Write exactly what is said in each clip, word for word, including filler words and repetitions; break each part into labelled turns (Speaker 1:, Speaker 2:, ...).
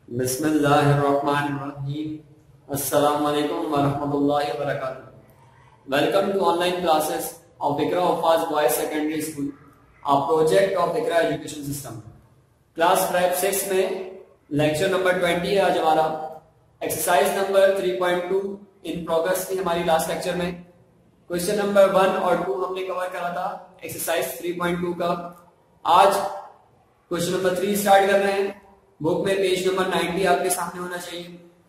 Speaker 1: बिस्मिल्लाहिर्रहमानिर्रहीम। अस्सलाम वालेकुम वरहमतुल्लाहि वबरकातुहू। Welcome to online classes of Iqra Huffaz boys secondary school, a project of Iqra education system. Class prep six में लेक्चर नंबर ट्वेंटी है आज हमारा। Exercise number three point two in progress थी हमारी लास्ट लेक्चर में। क्वेश्चन नंबर वन और two हमने cover करा था एक्सरसाइज थ्री पॉइंट टू का। आज क्वेश्चन नंबर थ्री स्टार्ट कर रहे हैं। बुक में पेज नंबर नाइंटी आपके सामने होना चाहिए।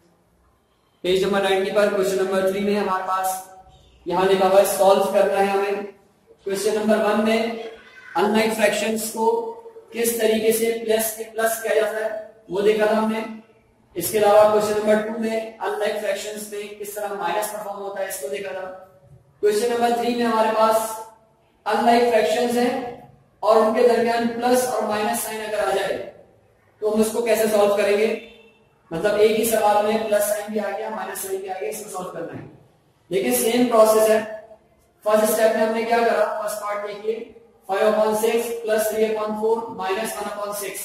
Speaker 1: पेज नंबर नाइंटी पर क्वेश्चन नंबर थ्री में हमारे पास यहां लिखा हुआ है सॉल्व करना है हमें। क्वेश्चन नंबर वन में अनलाइक फ्रैक्शंस को किस तरीके से प्लस से प्लस किया जाता है वो देखा था हमने। इसके अलावा क्वेश्चन नंबर टू में अनलाइक फ्रैक्शंस में किस तरह माइनस परफॉर्म होता है इसको देखा था। क्वेश्चन नंबर थ्री में हमारे पास अनलाइक फ्रैक्शंस हैं और उनके दरमियान प्लस और माइनस साइन अगर आ जाए तो हम उसको कैसे सॉल्व करेंगे। मतलब एक ही सवाल में प्लस साइन भी आ गया माइनस साइन भी आ गया, इसको सॉल्व करना है। लेकिन सेम प्रोसेस है। फर्स्ट स्टेप में हमने क्या करा, फर्स्ट पार्ट देखिए, five upon six plus three upon four minus one upon six.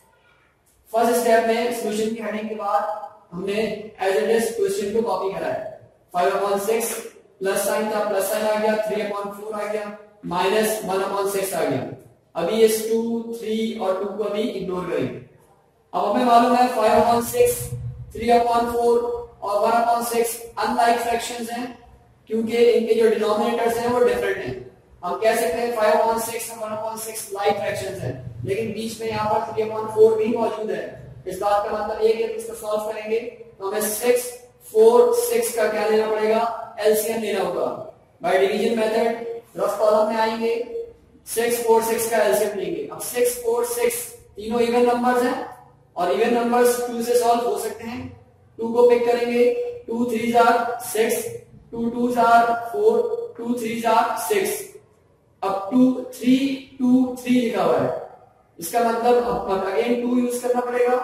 Speaker 1: First step में सॉल्यूशन की हेडिंग के बाद हमने एज इट इज क्वेश्चन को कॉपी करा है। Five upon six plus sign था, प्लस साइन आ गया, थ्री अपॉन फोर आ गया, माइनस वन अपॉन सिक्स आ गया। अभी इस टू थ्री और टू को अभी इग्नोर करेंगे। अब हमें मालूम है five upon six, three upon four और one upon six unlike fractions हैं क्योंकि इनके जो डिनोमिनेटर्स हैं वो डिफरेंट हैं। हम कह सकते हैं फाइव अपॉन सिक्स और one upon six like fractions हैं, लेकिन बीच में यहाँ पर थ्री अपॉन फोर भी मौजूद है। इस बात का मतलब ये कि इसको सॉल्व करेंगे तो हमें सिक्स फोर सिक्स का क्या लेना पड़ेगा, एलसीएम लेना होगा। By division method rough column में आएंगे, सिक्स फोर सिक्स का एलसीएम लेंगे। अब सिक्स फोर सिक्स तीनों इवन नंबर्स हैं और इवन नंबर्स टू से सॉल्व हो सकते हैं। टू को पिक करेंगे, टू थ्री जार सिक्स, टू टू जार फोर, टू थ्री जार सिक्स। अब टू थ्री टू थ्री लिखा हुआ है, इसका मतलब अब अगेन टू यूज करना पड़ेगा।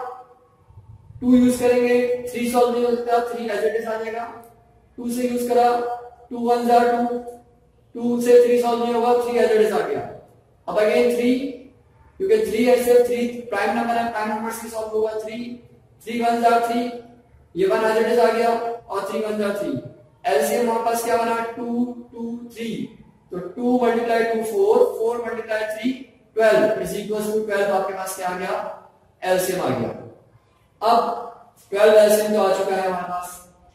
Speaker 1: टू यूज करेंगे, थ्री सॉल्व नहीं हो सकता, थ्री एज इट इज आ जाएगा। टू से यूज करा, टू वन जार टू, टू से थ्री सॉल्व नहीं होगा, थ्री एज इट इज आ गया। अब अगेन थ्री, क्योंकि थ्री ऐसे थ्री प्राइम नंबर है, प्राइम नंबर से सॉल्व होगा। थ्री थ्री वन जार थ्री, ये वन एज इट इज आ गया और थ्री वन जार थ्री। एलसीएम हमारे पास क्या बना, टू टू थ्री। तो two multiply two four, four multiply three twelve is equal to twelve. आपके पास क्या आ गया, एलसीएम आ गया। अब ट्वेल्व एलसीएम तो आ चुका है हमारे पास।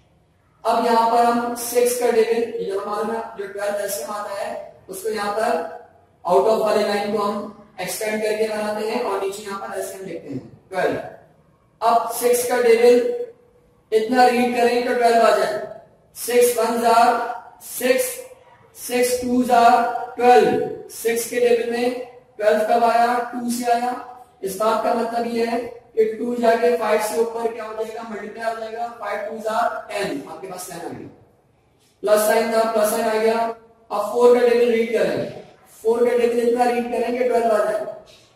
Speaker 1: अब यहाँ पर हम सिक्स का डेविल, ये हमारा जो ट्वेल्व एलसीएम आता है उसको यहाँ पर आउट ऑफ वाले लाइन को हम एक्सटेंड करके बनाते हैं और नीचे यहाँ पर एलसीएम लिखते हैं ट्वेल्व। अब सिक्स का डेविल इतना रीड करें तो ट्वेल्व आ जाए। सिक्स वन जार सिक्स, सिक्स टू जार ट्वेल्व। सिक्स के डेविल में ट्वेल्व कब आया, टू से आया। इस बात का मतलब ये है कि टू जाके फाइव से ऊपर क्या हो जाएगा, मल्टीप्लाई हो जाएगा। फाइव टू जार टेन, आपके पास टेन आ गया। प्लस साइन था, प्लस साइन आ गया। अब फोर का डेविल रीड करें, फोर का डेविल इतना रीड करेंगे ट्वेल्व आ जाए।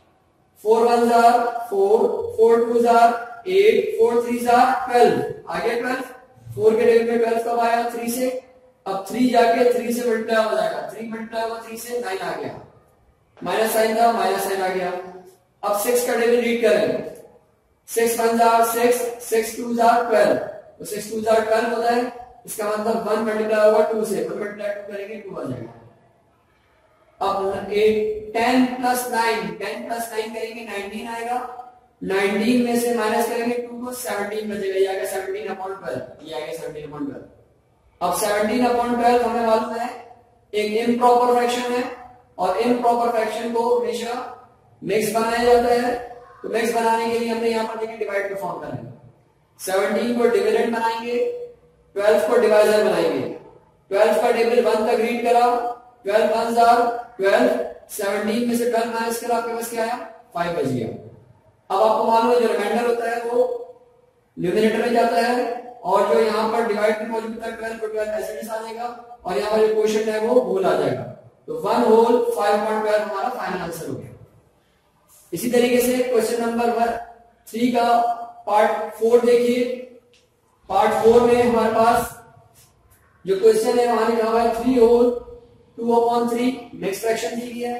Speaker 1: फोर वन जार फोर, फोर टू जार एट, फोर थ्री जार ट्वेल्व आ गया ट्वेल्व। फोर के डेविल में ट्वेल्व कब आया, थ्री से। अब थ्री जाके थ्री से मल्टीप्लाई हो जाएगा, थ्री मल्टीप्लाई हुआ थ्री से, नाइन आ गया। माइनस साइन था, माइनस साइन आ गया। अब सिक्स का डेविल रीड करें, सिक्स वन जार सिक्स, सिक्स टू जार ट्वेल्व। तो सिक्स टू जार ट्वेल्व होता है, इसका मतलब वन मल्टीप्लाई होगा टू से, वन मल्टीप्लाई टू करेंगे टू आ जाएगा। अब eight ten plus nine, ten plus nine करेंगे नाइनटीन आएगा। नाइनटीन में से माइनस करेंगे टू को, सेवनटीन बचेगा, ये आएगा सेवनटीन अपॉन ट्वेल्व, ये आएगा सेवनटीन अपॉन ट्वेल्व। अब सेवनटीन अपॉन ट्वेल्व हमें मालूम है एक इम्प्रॉपर फ्रैक्शन है और इम्प्रॉपर फ्रैक्शन को हमेशा मिक्स बनाया जाता है। तो मिक्स बनाने के लिए हमने यहाँ पर देखिए डिवाइड का फॉर्म करेंगे। सेवनटीन को डिविडेंड बनाएंगे, ट्वेल्व को डिवाइजर बनाएंगे। ट्वेल्व का डेविल वन तक रीड करा, ट्वेल्व वन जार ट्वेल्व, सेवनटीन में से ट्वेल्व माइनस करा, आपके पास क्या आया, फाइव बच गया। अब आपको मालूम है जो रिमाइंडर होता है वो न्यूमरेटर में जाता है और जो यहाँ पर डिवाइड में मौजूद होता है ट्वेल्व को ट्वेल्व एज इट इज आ जाएगा और यहाँ पर जो क्वोशिएंट है वो होल आ जाएगा। तो one whole five point twelve हमारा फाइनल आंसर हो गया। इसी तरीके से क्वेश्चन नंबर वन थ्री का पार्ट फोर देखिए। पार्ट फोर में हमारे पास जो क्वेश्चन है वहां लिखा हुआ है three whole two upon three, mixed fraction दी गई है,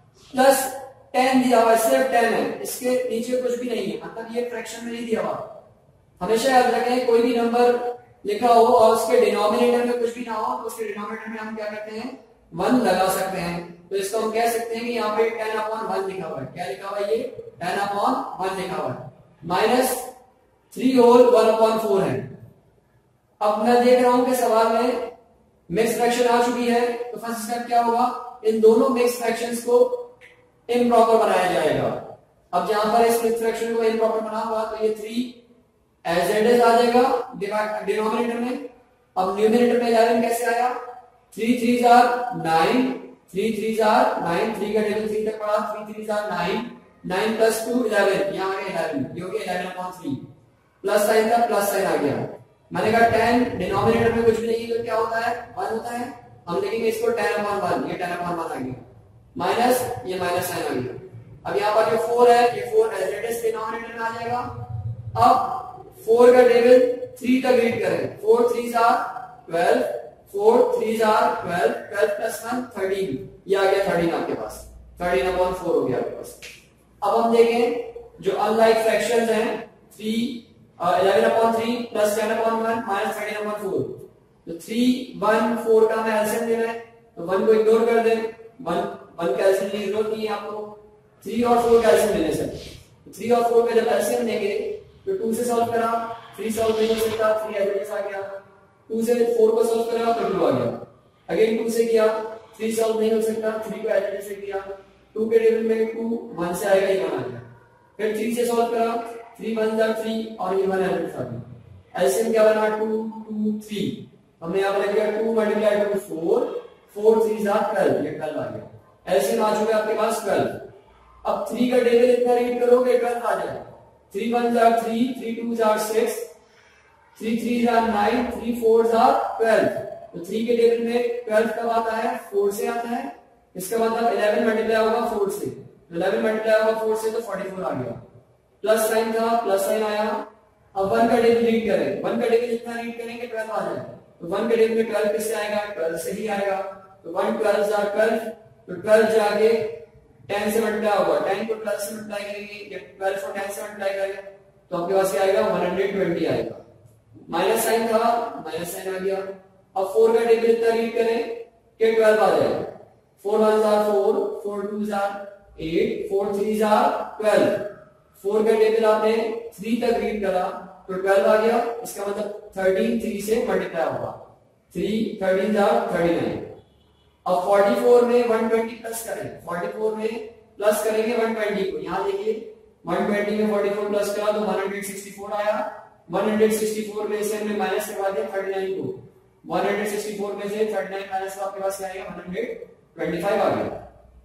Speaker 1: प्लस टेन दिया हुआ है, सिर्फ टेन है, इसके नीचे कुछ भी नहीं है, मतलब ये फ्रैक्शन में नहीं दिया हुआ। हमेशा याद रखें कोई भी नंबर लिखा हो और उसके डिनोमिनेटर में कुछ भी ना हो तो उसके डिनोमिनेटर में हम क्या करते हैं, वन लगा सकते हैं। तो इसको हम कह सकते हैं कि यहाँ पे टेन अपॉन वन लिखा हुआ है। क्या लिखा हुआ है? ये टेन अपॉन वन लिखा हुआ है। Minus three whole one upon four है। अब मैं देख रहा हूं कि सवाल में मिक्स फ्रैक्शन आ चुकी है, तो फर्स्ट स्टेप क्या होगा, इन दोनों मिक्स फ्रैक्शंस को इम्प्रॉपर बनाया जाएगा। अब जहां पर इस मिक्स फ्रैक्शन को इम्प्रॉपर बना हुआ तो ये थ्री एज इट इज आ जाएगा डिनोमिनेटर में। अब न्यूमिनेटर में इलेवन कैसे आया? थ्री थ्री जार नाइन, थ्री थ्री जार नाइन, थ्री का टेबल थ्री तक पढ़ा, थ्री थ्री जार nine, nine plus two eleven, यहाँ आ गया इलेवन, ये हो गया eleven upon three. Plus sign था, प्लस साइन आ गया। मैंने कहा टेन डिनोमिनेटर में कुछ भी नहीं तो क्या होता है, वन होता है। हम लिखेंगे इसको टेन अपॉन वन, ये टेन अपॉन वन आ गया, माइनस ये माइनस साइन आ गया। अब यहाँ पर जो फोर है ये four as it is denominator में आ जाएगा। अब फोर का टेबल थ्री तक रीड करें, फोर थ्री जार ट्वेल्व, फोर थ्री जार twelve, twelve plus one thirteen, ये आ गया थर्टीन आपके पास, थर्टीन अपॉन फोर हो गया आपके पास। अब हम देखें जो अनलाइक फ्रैक्शंस हैं, three eleven upon three plus ten upon one minus thirteen upon four. तो थ्री वन फोर का हमें एलसीएम लेना है, तो वन को इग्नोर कर दें, वन वन का एलसीएम लेने की जरूरत नहीं है आपको। थ्री और फोर का एलसीएम लेने से, थ्री और फोर का जब एलसीएम लेंगे तो टू से सॉल्व करा, थ्री सॉल्व नहीं हो सकता, थ्री एज इट इज आ गया। टू से फोर को सॉल्व करा तो टू आ गया, अगेन टू से किया, थ्री सॉल्व नहीं हो सकता, थ्री को एज इट इज से किया, टू के टेबल में टू वन से आएगा, ये वन आ गया। फिर थ्री से सॉल्व करा, थ्री वन जा थ्री और ये वन एज इट इज आ गया। एलसीएम क्या बना, टू टू थ्री। हमने यहाँ पर लिख दिया two multiply two four, four three जा ट्वेल्व, ये ट्वेल्व आ गया। एलसीएम आ चुका है आपके पास ट्वेल्व। अब थ्री का टेबल इतना रीड करोगे ट्वेल्व आ जाएगा। थ्री वन जार थ्री, थ्री टू जार सिक्स, थ्री थ्री जार नाइन, थ्री फोर जार ट्वेल्व। तो थ्री के टेबल में ट्वेल्व कब आता है, फोर से आता है। इसका मतलब इलेवन मल्टीप्लाई होगा फोर से, इलेवन मल्टीप्लाई होगा फोर से तो फोर्टी फोर आ गया। प्लस साइन था, प्लस साइन आया। अब वन का टेबल रीड करें, वन का टेबल जितना रीड करेंगे ट्वेल्व आ जाएगा। तो वन के टेबल में ट्वेल्व किससे आएगा, ट्वेल्व से ही आएगा। तो वन ट्वेल्व जार ट्वेल्व, तो ट्वेल्व जाके टेन से मल्टीप्लाई होगा, टेन को ट्वेल्व से मल्टीप्लाई करेंगे, या ट्वेल्व को टेन से मल्टीप्लाई करेंगे तो आपके पास क्या आएगा, वन हंड्रेड ट्वेंटी आएगा। माइनस साइन था, माइनस साइन आ गया। अब फोर का टेबल इतना रीड करें कि ट्वेल्व आ जाएगा। फोर वन जार फोर, फोर टू जार एट, फोर थ्री जार ट्वेल्व। फोर का टेबल आपने थ्री तक रीड करा तो ट्वेल्व आ गया। इसका मतलब थर्टीन थ्री से मल्टीप्लाई होगा, थ्री थर्टीन जार थर्टी नाइन। अब फोर्टी फोर में वन ट्वेंटी प्लस करें, फोर्टी फोर में प्लस करेंगे वन ट्वेंटी को। यहां देखिए वन ट्वेंटी में फोर्टी फोर प्लस करा तो वन हंड्रेड सिक्सटी फोर आया। वन हंड्रेड सिक्सटी फोर में से हमने माइनस करवा दिया थर्टी नाइन को, वन हंड्रेड सिक्सटी फोर में से थर्टी नाइन माइनस तो आपके पास क्या आएगा, वन हंड्रेड ट्वेंटी फाइव आ गया।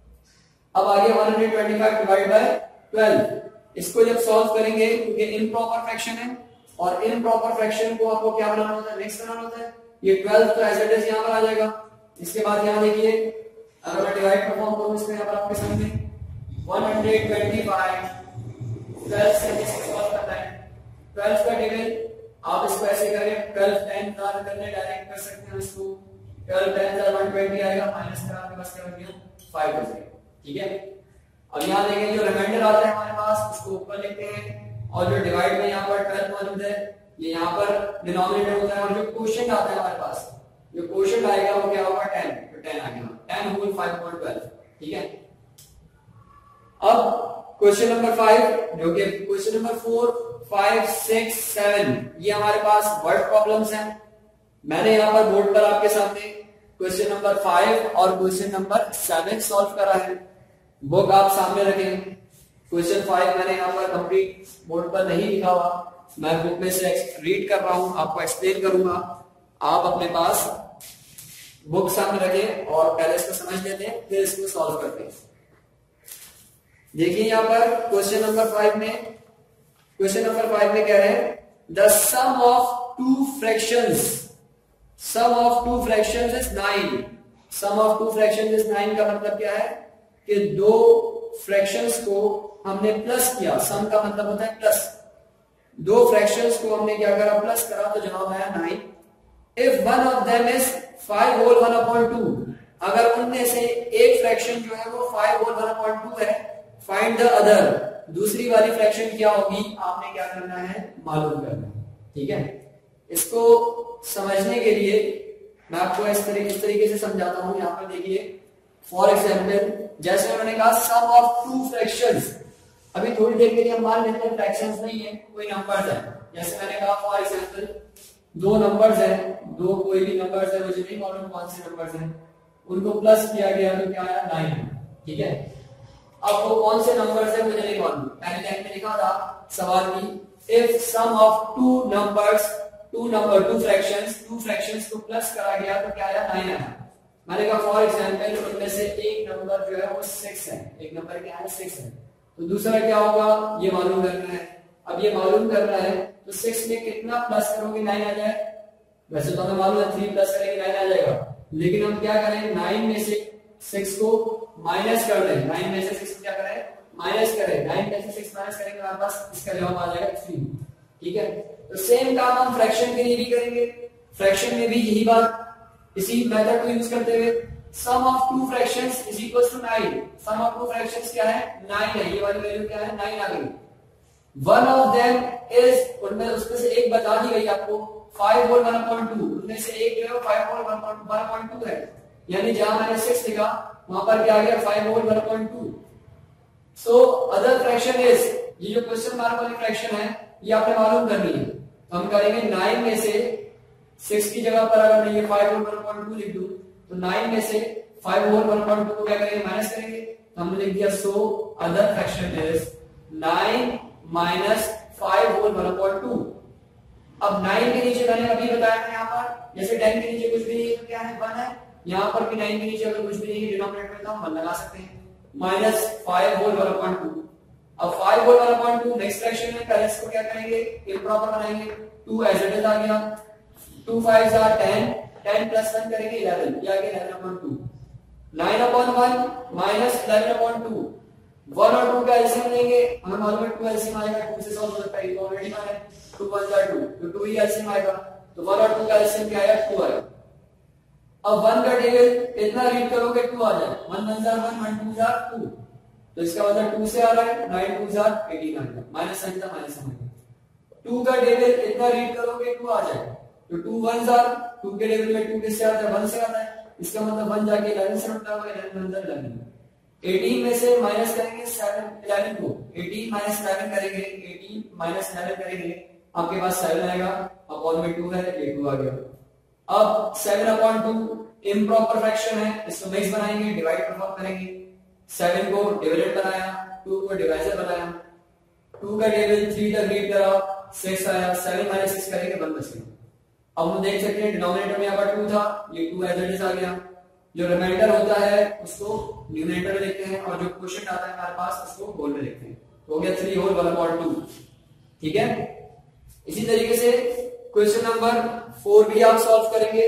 Speaker 1: अब आ गया one hundred twenty five divide by twelve. इसको जब सॉल्व करेंगे क्योंकि इम्प्रॉपर फ्रैक्शन है और इम्प्रॉपर फ्रैक्शन को आपको क्या बनाना होता है, नेक्स्ट बनाना होता है। ये ट्वेल्व तो एज इट इज यहां पर आ जाएगा। इसके बाद यहां देखिए अगर मैं डिवाइड परफॉर्म करूं इसमें यहां पर आपके सामने one hundred twenty five twelve से इसको सॉल्व करना है। ट्वेल्व का टेबल आप इसको ऐसे करें, ट्वेल्व टेन का करने डायरेक्ट कर सकते हैं इसको। ट्वेल्व टेन का वन ट्वेंटी आएगा, माइनस का आपके पास क्या हो गया, फाइव हो जाएगा। ठीक है। अब यहाँ देखें जो रिमाइंडर आता है हमारे पास उसको ऊपर लिखते हैं और जो डिवाइड में यहाँ पर ट्वेल्व मौजूद है ये यहाँ पर डिनोमिनेटर होता है और जो क्वोशिएंट आता है हमारे पास, जो क्वोशिएंट आएगा वो क्या होगा, टेन। तो टेन आ गया, ten whole five point twelve. ठीक है। अब क्वेश्चन नंबर फाइव जो कि question number four five six seven ये हमारे पास वर्ड प्रॉब्लम्स हैं। मैंने यहाँ पर बोर्ड पर आपके सामने क्वेश्चन नंबर फाइव और क्वेश्चन नंबर सेवन सॉल्व करा है। बुक आप सामने रखें। क्वेश्चन फाइव मैंने यहाँ पर कंप्लीट बोर्ड पर नहीं लिखा हुआ, मैं बुक में से रीड कर रहा हूं, आपको एक्सप्लेन करूंगा। आप अपने पास बुक सामने रखें और पहले इसको समझ लेते हैं फिर इसको सॉल्व करते हैं। देखिए यहाँ पर क्वेश्चन नंबर फाइव में क्वेश्चन नंबर फाइव में कह रहे हैं the sum of two fractions sum of two fractions is nine. Sum of two fractions is nine का मतलब क्या है कि दो फ्रैक्शंस को हमने प्लस किया। सम का मतलब होता है प्लस। दो फ्रैक्शंस को हमने क्या करा, प्लस करा तो जवाब आया nine. If one of them is five whole one upon two, अगर उनमें से एक फ्रैक्शन जो है वो five whole one upon two है, फाइंड द अदर, दूसरी वाली फ्रैक्शन क्या होगी आपने क्या करना है, मालूम करना है। ठीक है, इसको समझने के लिए मैं आपको इस तरीके इस तरीके से समझाता हूं। यहाँ पर देखिए, फॉर एग्जाम्पल जैसे मैंने कहा सम ऑफ टू फ्रैक्शंस, अभी थोड़ी देर के लिए हम मान लेते हैं फ्रैक्शंस नहीं है, कोई नंबर्स है। जैसे मैंने कहा फॉर एग्जाम्पल दो नंबर्स हैं, दो कोई भी नंबर्स है, मुझे नहीं मालूम कौन से नंबर्स हैं, उनको प्लस किया गया तो क्या आया नाइन। ठीक है, अब वो कौन से नंबर्स है मुझे नहीं मालूम। पहले लाइन में लिखा था सवाल की, if sum of two numbers two number two fractions two fractions को प्लस करा गया तो क्या आया नाइन आया। मैंने कहा फॉर एग्जाम्पल उनमें से एक नंबर जो है वो सिक्स है, एक नंबर क्या है सिक्स है, तो दूसरा क्या होगा ये मालूम करना है। अब ये मालूम करना है तो सिक्स में कितना प्लस करोगे नाइन आ जाए। वैसे तो हमें मालूम है थ्री प्लस करेंगे नाइन आ जाएगा, लेकिन हम क्या करें नाइन में से सिक्स को माइनस कर दें, नाइन में से सिक्स क्या करें माइनस करें, नाइन में से सिक्स माइनस करेंगे हमारे पास इसका जवाब आ जाएगा थ्री। ठीक है, तो सेम काम हम फ्रैक्शन के लिए भी करेंगे। फ्रैक्शन में भी यही बात, इसी मेथड को यूज करते हुए sum of two fractions is equal to nine. Sum of two fractions क्या है नाइन है, ये वाली वैल्यू क्या है नाइन आ गई। वन ऑफ देम इज, उनमें उसमें से एक बता दी गई आपको five whole one upon two, उनमें से एक जो है five whole one upon two है, यानी जहां मैंने सिक्स लिखा वहां पर क्या आ गया five whole one upon two. So other fraction is, ये जो क्वेश्चन मार्क वाली फ्रैक्शन है ये आपने मालूम करनी है। तो हम करेंगे नाइन में से सिक्स की जगह पर अगर मैं ये five whole one upon two लिख दूं तो नाइन में से five whole one upon two को क्या करेंगे माइनस करेंगे, तो हमने लिख दिया so other fraction is nine minus five whole one upon two. अब नाइन के नीचे मैंने अभी बताया था यहाँ पर जैसे टेन के नीचे कुछ भी नहीं है तो क्या है वन है, यहाँ पर भी नाइन के नीचे अगर कुछ भी नहीं है डिनोमिनेटर में तो हम वन लगा सकते हैं, minus five whole one upon two. अब five whole one upon two next fraction में करेक्ट को क्या करेंगे इम्प्रॉपर बनाएंगे, टू एज इट इज आ गया, two fives are ten, ten plus one करेंगे इलेवन, ये आ गया eleven upon two, nine upon one minus eleven upon two. One और टू का एलसीएम लेंगे, हमें मालूम है टू एलसीएम आएगा, टू से सॉल्व हो सकता है, ऑलरेडी माने टू वन जा टू, तो टू ही एलसीएम आएगा, तो वन और टू का एलसीएम क्या आएगा टू आएगा। अब वन का टेबल इतना रीड करोगे टू आ जाए, वन वन जा वन, वन टू जा टू, तो इसका मतलब टू से आ रहा है, नाइन टू जा एटीन आ गया, माइनस साइन था माइनस साइन। टू का टेबल इतना रीड करोगे टू आ जाए, तो टू वन जा, टू के टेबल में टू किससे आता है वन से आता है, इसका मतलब वन जाके इलेवन से उठता हुआ, इलेवन वन जा इलेवन। एटीन में से माइनस करेंगे सेवन इलेवन को, एटीन माइनस इलेवन करेंगे, एटीन माइनस इलेवन करेंगे आपके पास सेवन आएगा, अपॉन में टू है ये टू आ गया। अब seven upon two improper fraction है, इसको मिक्स बनाएंगे, डिवाइड परफॉर्म करेंगे, सेवन को डिविडेंड बनाया, टू को डिवाइजर बनाया, टू का टेबल थ्री तक रीड करा, सिक्स आया, सेवन माइनस सिक्स करेंगे वन बच गया। अब हम देख सकते हैं डिनोमिनेटर में यहाँ पर टू था, ये टू एज इट इज आ गया, जो रिमाइंडर होता है उसको न्यूमरेटर में लिखते हैं और जो क्वोशिएंट आता है हमारे पास उसको होल में लिखते हैं, तो हो गया three whole one upon two. ठीक है, इसी तरीके से क्वेश्चन नंबर फोर भी आप सॉल्व करेंगे।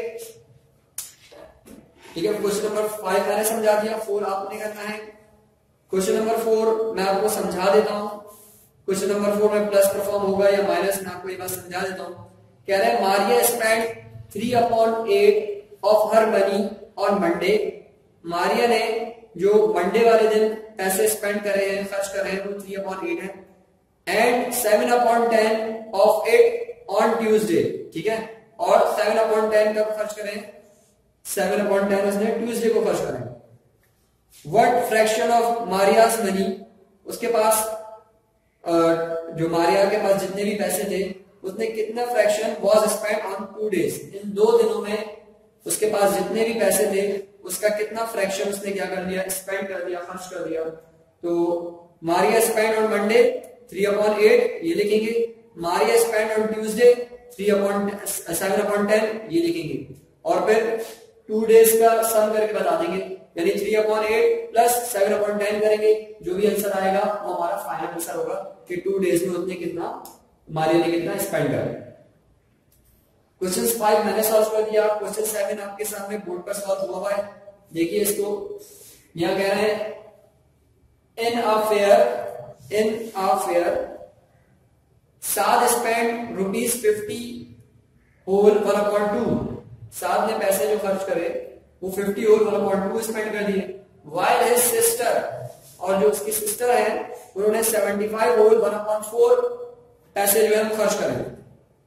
Speaker 1: ठीक है, क्वेश्चन नंबर फाइव मैंने समझा दिया, फोर आपने करना है। क्वेश्चन नंबर फोर मैं आपको समझा देता हूं, क्वेश्चन नंबर फोर में प्लस परफॉर्म होगा या माइनस, मैं आपको एक बार समझा देता हूं। कह रहे हैं Maria spend three upon eight of her money on Monday. Maria ने जो मंडे वाले दिन पैसे स्पेंड कर रहे हैं, खर्च कर रहे हैं, वो थ्री अपॉन एट है, and seven upon ten of it on Tuesday. ठीक है, और सेवन अपॉन टेन कब खर्च करें, सेवन अपॉन टेन उसने ट्यूसडे को खर्च करें। What fraction of Maria's money, उसके पास जो मारिया के पास जितने भी पैसे थे उसने कितना fraction was spent on two days, इन दो दिनों में उसके पास जितने भी पैसे थे उसका कितना फ्रैक्शन उसने क्या कर दिया स्पेंड कर दिया, खर्च कर दिया। तो Maria spend on Monday three upon eight ये लिखेंगे, Maria spend on Tuesday three upon seven upon ten ये लिखेंगे, और फिर टू डेज का सम करके बता देंगे, यानी three upon eight plus seven upon ten करेंगे, जो भी आंसर आएगा वो हमारा फाइनल आंसर होगा कि टू डेज में उसने कितना मारिया ने कितना स्पेंड करा। क्वेश्चन फाइव मैंने सॉल्व कर दिया, क्वेश्चन सेवन आपके सामने बोर्ड पर सॉल्व हुआ है। देखिए इसको, यहां कह रहे हैं in a fair in a fair Saad spend rupees fifty whole one upon two. Saad ने पैसे जो खर्च करे वो fifty whole one upon two spend कर दिए, वाइल हिज सिस्टर, और जो उसकी सिस्टर है उन्होंने seventy five whole one upon four पैसे जो है खर्च करे।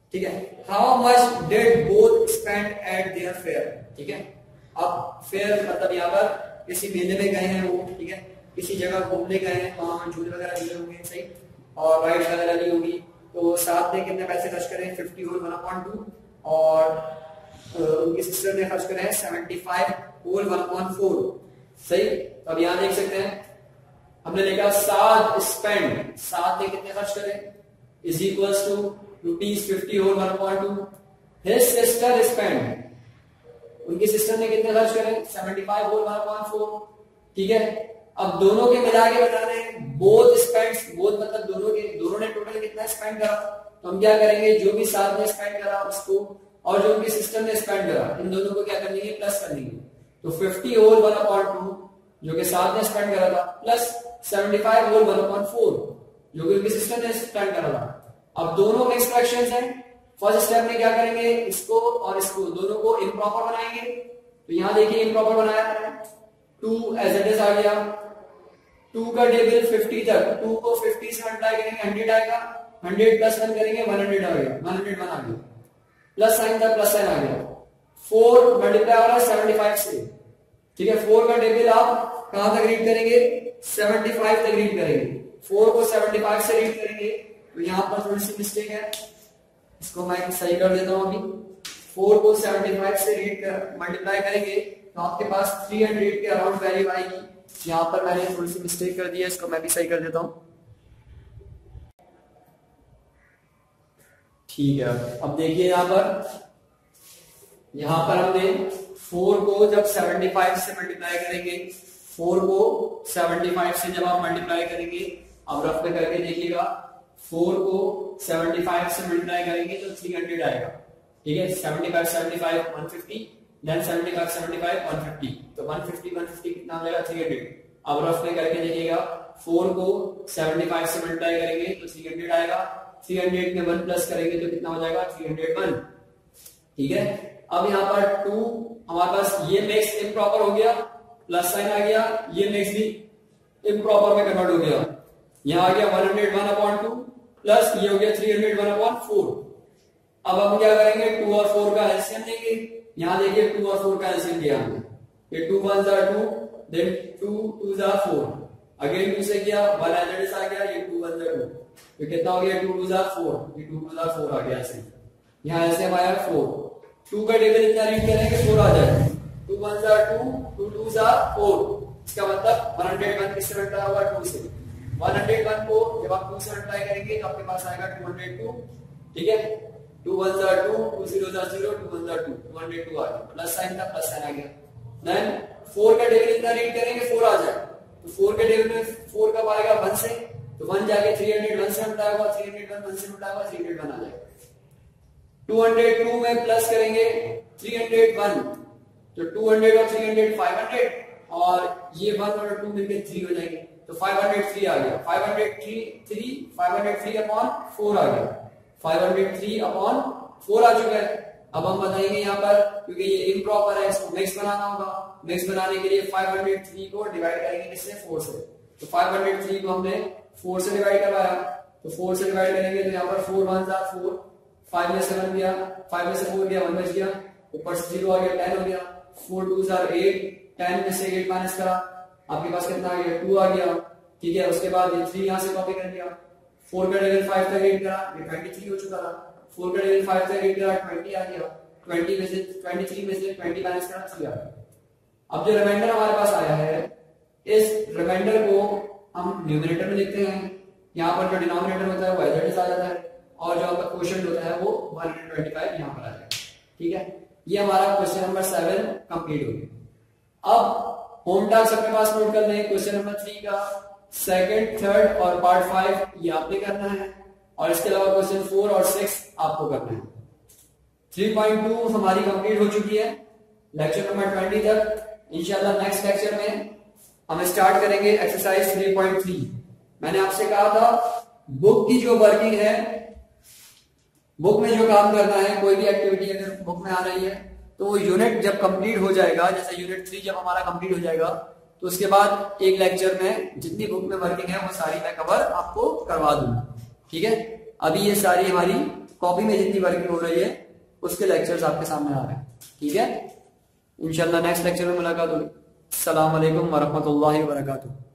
Speaker 1: ठीक है। How much did both spend at their fair, ठीक है। अब फेयर मतलब यहाँ पर किसी मेले में गए हैं वो, ठीक है, किसी जगह घूमने गए हैं, वहां झूले वगैरह झूले होंगे, सही, और राइड वगैरह ली होगी, तो साथ में कितने पैसे खर्च करें, fifty whole one upon two, और उनकी सिस्टर ने खर्च करे हैं seventy five whole one upon four, सही। तो अब यहाँ देख सकते हैं हमने लिखा सात स्पेंड, सात ने कितने खर्च करे, is equals to rupees fifty whole one upon two. His sister spend, उनकी सिस्टर ने कितने खर्च करे, seventy five whole one upon four, ठीक है। अब दोनों के मिला के बता रहे हैं बोथ स्पेंड्स, बोथ मतलब दोनों के, दोनों ने टोटल कितना स्पेंड करा, तो हम क्या करेंगे, जो भी साथ ने स्पेंड करा उसको और जो उनकी सिस्टर ने स्पेंड करा इन दोनों को क्या कर लेंगे, प्लस कर लेंगे। तो fifty whole one upon two जो कि साथ ने स्पेंड करा था, plus seventy five whole one upon four जो कि उनकी सिस्टर ने स्पेंड करा था। अब दोनों मिक्स फ्रैक्शंस हैं, फर्स्ट स्टेप में क्या करेंगे, इसको और इसको दोनों को इम्प्रॉपर बनाएंगे। तो यहां देखिए इम्प्रॉपर बनाया है, टू एज इट इज आ गया, टू का टेबल फिफ्टी तक, टू को फिफ्टी से मल्टीप्लाई करेंगे हंड्रेड आएगा, हंड्रेड प्लस वन करेंगे वन हंड्रेड आ गया, वन हंड्रेड वन आ गया, प्लस साइन था प्लस साइन आ गया, फोर मल्टीप्लाई हो रहा है सेवेंटी फाइव से, ठीक है। फोर का टेबल आप कहां तक रीड करेंगे, सेवेंटी फाइव तक रीड करेंगे, फोर को सेवेंटी फाइव से रीड करेंगे। तो यहां पर थोड़ी सी मिस्टेक है, इसको मैं सही कर देता हूं। अभी फोर को सेवेंटी फाइव से रीड कर मल्टीप्लाई करेंगे तो आपके पास थ्री हंड्रेड के अराउंड वैल्यू आएगी। यहां पर मैंने थोड़ी सी मिस्टेक कर दी है, इसको मैं भी सही कर देता हूं, ठीक है। अब देखिए यहां पर यहां पर हमने फोर को जब सेवेंटी फाइव से मल्टीप्लाई करेंगे, फोर को सेवेंटी फाइव से जब आप मल्टीप्लाई करेंगे, अब रफ में करके देखिएगा, फोर को सेवेंटी फाइव से मल्टीप्लाई करेंगे तो थ्री हंड्रेड आएगा, ठीक है। Seventy five seventy five one fifty, then seventy five seventy five one fifty, तो वन फिफ्टी वन फिफ्टी कितना हो जाएगा, थ्री हंड्रेड। अब रफ में करके देखिएगा, फोर को सेवेंटी फाइव से मल्टीप्लाई करेंगे तो थ्री हंड्रेड आएगा, थ्री हंड्रेड में वन प्लस करेंगे तो कितना हो जाएगा, थ्री हंड्रेड वन, ठीक है। अब यहाँ पर टू हमारे पास ये मिक्स इम्प्रॉपर हो गया, प्लस साइन आ गया, ये मिक्स भी इम्प्रॉपर में कन्वर्ट हो गया, यहाँ आ गया one hundred one upon two plus ये हो गया three hundred one upon four. अब हम क्या करेंगे, टू और फोर का एलसीएम लेंगे। यहाँ देखिए टू और फोर का एलसीएम लिया हमने, ये टू वन जार टू, देन टू टू जार फोर, अगेन टू से किया, वन एज आ गया, ये टू वन जार टू, तो कितना हो गया, टू टू जार फोर, ये टू टू जार फोर आ गया ऐसे। यहाँ एलसीएम आया फोर, टू का टेबल इतना रीड करेंगे फोर आ जाए, टू वन जार टू, टू टू जार फोर, इसका मतलब वन हंड्रेड वन किससे मल्टीप्लाई होगा, टू से। वन हंड्रेड वन को जब आप टू से मल्टीप्लाई करेंगे तो आपके पास आएगा टू हंड्रेड टू, ठीक है। टू वन जार टू, टू जीरो जार जीरो, टू वन जार टू, टू हंड्रेड टू आ गया, प्लस साइन था प्लस साइन आ गया। देन फोर का टेबल इतना रीड करेंगे फोर आ जाए, तो फोर के टेबल में फोर कब आएगा, वन से, तो वन जाके थ्री हंड्रेड वन से मल्टीप्लाई होगा, थ्री हंड्रेड वन वन से मल्टीप्लाई होगा, थ्री हंड्रेड वन आ जाएगा। टू हंड्रेड टू में प्लस करेंगे थ्री हंड्रेड वन, तो टू हंड्रेड और थ्री हंड्रेड फाइव हंड्रेड, और ये वन और टू मिलकर थ्री हो जाएंगे, तो फाइव हंड्रेड थ्री आ गया, five hundred three, five hundred three upon four आ गया, five hundred three upon four आ चुका है। अब हम बताएंगे यहाँ पर, क्योंकि ये इम्प्रॉपर है, इसको मिक्स बनाना होगा, मिक्स बनाने के लिए फाइव हंड्रेड थ्री को डिवाइड करेंगे किससे, फोर से, तो फाइव हंड्रेड थ्री को हमने फोर से डिवाइड करवाया, तो फोर से डिवाइड करेंगे तो यहाँ पर फोर वन जार फोर, फाइव में से वन गया, फाइव में से फोर गया, वन बच गया, ऊपर से जीरो आ गया, टेन हो गया, फोर टू जार एट, टेन में से एट माइनस करा, आपके पास कितना आ गया, टू आ गया, ठीक है। उसके बाद ये थ्री यहाँ से कॉपी कर दिया, फोर का टेबल फाइव तक रीड करा, ये ट्वेंटी थ्री हो चुका था, फोर का टेबल फाइव तक रीड करा, ट्वेंटी आ गया, ट्वेंटी में से ट्वेंटी थ्री में से ट्वेंटी माइनस करा, थ्री आ गया। अब जो रिमाइंडर हमारे पास आया है, इस रिमाइंडर को हम न्यूमरेटर में लिखते हैं, यहाँ पर जो डिनोमिनेटर होता है वो एज इट इज आ जाता है, और जो आपका क्वोशिएंट होता है वो वन हंड्रेड ट्वेंटी फाइव यहाँ पर आ जाएगा, ठीक है। ये हमारा क्वेश्चन नंबर सेवन कंप्लीट हो गया। अब होम टास्क अपने पास नोट कर लें, क्वेश्चन नंबर थ्री का सेकंड, थर्ड और पार्ट फाइव ये आपने करना है, और इसके अलावा क्वेश्चन फोर और सिक्स आपको करना है। थ्री पॉइंट टू हमारी कंप्लीट हो चुकी है, लेक्चर नंबर ट्वेंटी तक। इंशाल्लाह नेक्स्ट लेक्चर में हम स्टार्ट करेंगे एक्सरसाइज थ्री पॉइंट थ्री। मैंने आपसे कहा था बुक की जो वर्किंग है, बुक में जो काम करना है, कोई भी एक्टिविटी अगर बुक में आ रही है तो वो यूनिट जब कंप्लीट हो जाएगा, जैसे यूनिट थ्री जब हमारा कंप्लीट हो जाएगा तो उसके बाद एक लेक्चर में जितनी बुक में वर्किंग है वो सारी मैं कवर आपको करवा दूंगा, ठीक है। अभी ये सारी हमारी कॉपी में जितनी वर्किंग हो रही है उसके लेक्चर्स आपके सामने आ रहे हैं। ठीक है, इंशाल्लाह नेक्स्ट लेक्चर में मुलाकात होगी। अस्सलाम वालेकुम वरहमतुल्लाहि वबरकातुहू।